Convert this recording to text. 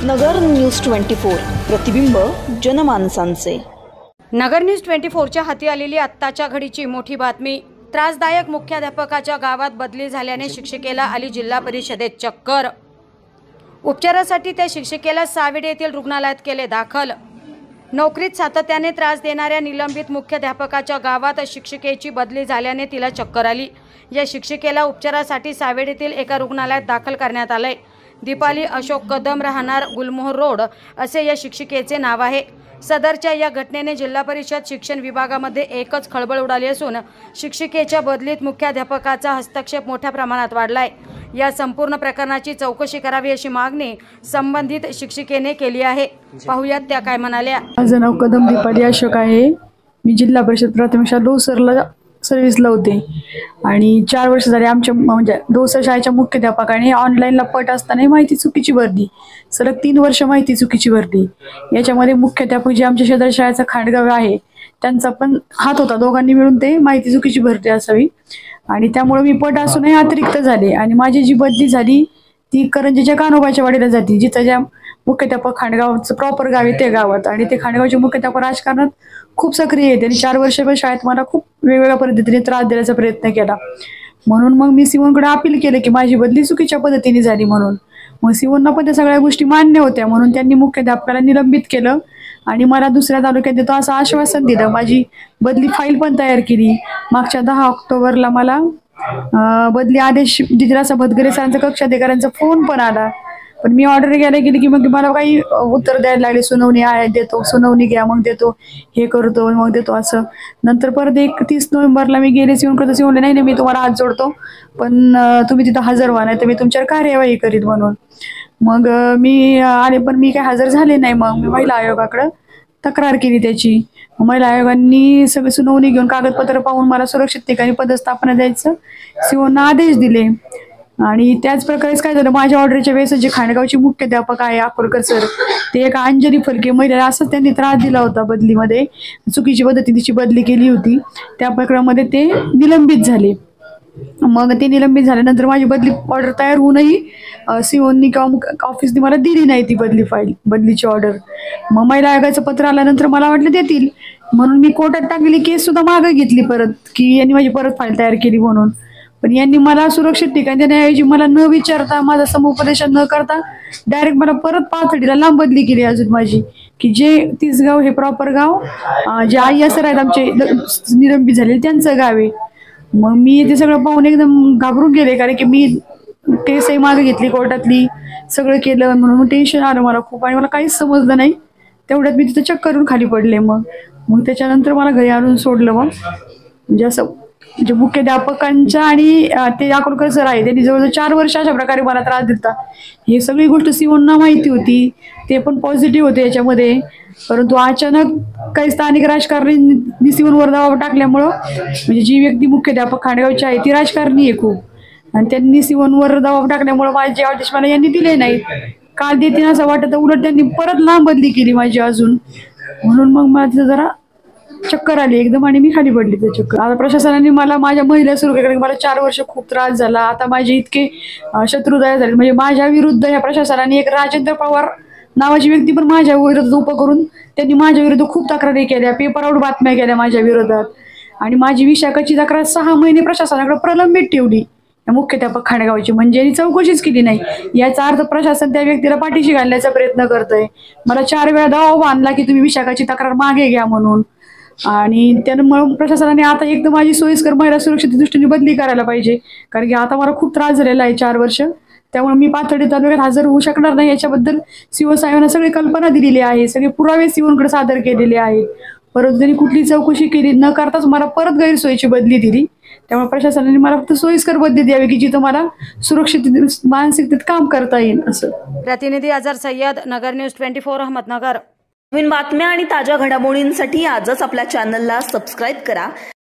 नगर news 24 प्रतिबिंब जनमानसांचे। नगर news 24च्या हाती आलेली आत्ताच्या घडीची मोठी बातमी। त्रासदायक मुख्याध्यापकाच्या गावात बदली झाल्याने शिक्षिकेला आली जिल्हा परिषदेत चक्कर। उपचारासाठी त्या शिक्षिकेला सावेडी येथील रुग्णालयात केले दाखल। नोकरीत सातत्याने त्रास देणाऱ्या निलंबित मुख्याध्यापकाच्या गावात शिक्षिकेची बदली झाल्याने तिला चक्कर आली। या शिक्षिकेला उपचारासाठी सावेडी येथील एका रुग्णालयात दाखल करण्यात आले। दीपाली अशोक कदम, राहणार गुलमोहर रोड असे या शिक्षिकेचे नाव आहे। सदरच्या या घटनेने जिल्हा परिषद शिक्षण विभागामध्ये एकच खळबळ उडाली असून शिक्षिकेच्या बदलीत मुख्याध्यापकाचा हस्तक्षेप मोठ्या प्रमाणात वाढलाय। या संपूर्ण प्रकरणाची चौकशी करावी अशी मागणी संबंधित शिक्षिकेने केली आहे। पाहुयात त्या काय म्हणाल्या। माझं नाव कदम दीपाली अशोक आहे। मी जिल्हा परिषद प्राथमिक शाळा डोसरला सर्व्हिसला होते आणि 4 वर्ष झाले आमच्या म्हणजे डोसर शाळेच्या मुख्याध्यापकाने ऑनलाईनला पट असताना माहिती चुकीची भरली। सलग 3 वर्ष माहिती चुकीची भरली। याच्यामध्ये मुख्याध्यापक जे आमच्या शेजारी शाळेचा खांडगाव आहे त्यांचा पण हात होता। दोघांनी मिळून ते माहिती चुकीची भरली असावी आणि त्यामुळे मी पट असूनही अतिरिक्त झाले आणि माझी जी बदली झाली ती करंजीच्या कान्होबाच्या वाडीला जाते, जिथं ज्या मुख्याध्यापक खांडगावचं प्रॉपर गाव आहे त्या गावात। आणि ते खांडगावचे मुख्याध्यापक राजकारणात खूप सक्रिय आहेत। त्यांनी 4 वर्ष शाळेत मला खूप वेगवेगळ्या पद्धतीने त्रास देण्याचा प्रयत्न केला। म्हणून मग मी सीओनकडे अपील केले की माझी बदली चुकीच्या पद्धतीने झाली म्हणून। मग सीओनना पण त्या सगळ्या गोष्टी मान्य होत्या म्हणून त्यांनी मुख्याध्यापकाला निलंबित केलं आणि मला दुसऱ्या तालुक्यात देतो असं आश्वासन दिलं। माझी बदली फाईल पण तयार केली। मागच्या 10 ऑक्टोबरला मला बदली आदेश दिला। भदगरे सरांचा कक्षाधिकाऱ्यांचा फोन पण आला, पण मी ऑर्डर घ्यायला गेली की मग मला काही उत्तर द्यायला लागले। सुनावणी आहे, देतो, सुनावणी घ्या मग देतो, हे करतो मग देतो असं। नंतर परत 31 नोव्हेंबरला मी गेले सीओनकडे। सीओनला नाही मी तुम्हाला हात जोडतो पण तुम्ही तिथं हजर व्हा, नाही तर मी तुमच्यावर कार्यवाही करीत म्हणून। मग मी आले पण मी काही हजर झाले नाही। मग मी महिला आयोगाकडे तक्रार केली त्याची। महिला आयोगांनी सगळी सुनावणी घेऊन कागदपत्र पाहून मला सुरक्षित ठिकाणी पदस्थापना द्यायचं सीओना आदेश दिले। आणि त्याच प्रकारेच काय झालं, माझ्या ऑर्डरच्या वेळेस जे खांडगावचे मुख्याध्यापक आहे अकोलकर सर, ते एका अंजली फलके महिलेला असंच त्यांनी त्रास दिला होता। बदलीमध्ये चुकीची पद्धतीने तिची बदली केली होती, त्या प्रकरणामध्ये ते निलंबित झाले। मग ते निलंबित झाल्यानंतर माझी बदली ऑर्डर तयार होऊनही सीओनी किंवा ऑफिसने मला दिली नाही ती बदलीची ऑर्डर। मग महिला आयोगाचं पत्र आल्यानंतर मला वाटलं देतील म्हणून मी कोर्टात टाकलेली केस सुद्धा मागे घेतली परत, की यांनी माझी परत फाईल तयार केली म्हणून। पण यांनी मला सुरक्षित ठिकाणी देण्याऐवजी मला न विचारता, माझा समुपदेशन न करता डायरेक्ट मला परत पाथर्डीला लांब बदली केली अजून माझी, की जे तिसगाव हे प्रॉपर गाव जे आई सर आहेत आमचे निलंबित झालेले त्यांचं गाव आहे। मग मी ते सगळं पाहून एकदम घाबरून गेले, कारण की मी केसही मागे घेतली कोर्टातली, सगळं केलं म्हणून टेन्शन आलं मला खूप आणि मला काहीच समजलं नाही। तेवढ्यात मी तिथं चक्कर करून खाली पडले। मग त्याच्यानंतर मला घरी आणून सोडलं। मग म्हणजे असं म्हणजे मुख्याध्यापकांच्या आणि ते अकोलकर सर आहे त्यांनी जवळजवळ 4 वर्ष अशा प्रकारे मला त्रास दिला। ही सगळी गोष्ट सीओना माहिती होती, ते पण पॉझिटिव्ह होते याच्यामध्ये। परंतु अचानक काही स्थानिक राजकारणी सीओनवर दबाव टाकल्यामुळं, म्हणजे जी व्यक्ती मुख्याध्यापक खांडगावची आहे ती राजकारणी आहे खूप, आणि त्यांनी सीओनवर दबाव टाकल्यामुळं माझे आदेश मला यांनी दिले नाहीत। काल देतील असं वाटत, उलट त्यांनी परत लांब बदली केली माझी अजून। म्हणून मग मला तिथं जरा चक्कर आली एकदम आणि मी खाली पडली त्या चक्कर। आता प्रशासनाने मला माझ्या महिला सुरू केली, मला 4 वर्ष खूप त्रास झाला। आता माझे इतके शत्रू तयार झाले, म्हणजे माझ्या विरुद्ध ह्या प्रशासनाने एक राजेंद्र पवार नावाची व्यक्ती पण माझ्या विरोधात उभं करून त्यांनी माझ्या विरुद्ध खूप तक्रारी केल्या, पेपरआउट बातम्या केल्या माझ्या विरोधात। आणि माझी विशाखाची तक्रार 6 महिने प्रशासनाकडे प्रलंबित ठेवली मुख्याध्यापक खांडगावची, म्हणजे चौकशीच केली नाही। याचा अर्थ प्रशासन त्या व्यक्तीला पाठीशी घालण्याचा प्रयत्न करतंय। मला 4 वेळा दबाव आणला की तुम्ही विशाखाची तक्रार मागे घ्या म्हणून। आणि त्यामुळे प्रशासनाने आता एकदम माझी सोयीस्कर महिला सुरक्षित दृष्टीने बदली करायला पाहिजे, कारण की आता मला खूप त्रास झालेला आहे 4 वर्ष। त्यामुळे मी पाथर्डी तालुक्यात हजर होऊ शकणार नाही। याच्याबद्दल सीओ साहेबांना सगळी कल्पना दिलेली आहे, सगळे पुरावे सीओनकडे सादर केलेले आहेत, परंतु त्यांनी कुठली चौकशी केली न करताच मला परत गैरसोयीची बदली दिली। त्यामुळे प्रशासनाने मला फक्त सोयीस्कर बदली द्यावी की जिथं मला सुरक्षित मानसिकतेत काम करता येईल असं। प्रतिनिधी अजहर सय्यद, नगर न्यूज 24, अहमदनगर। नवीन बातम्या आणि ताज्या घडामोडींसाठी आजच आपल्या चॅनलला सबस्क्राईब करा।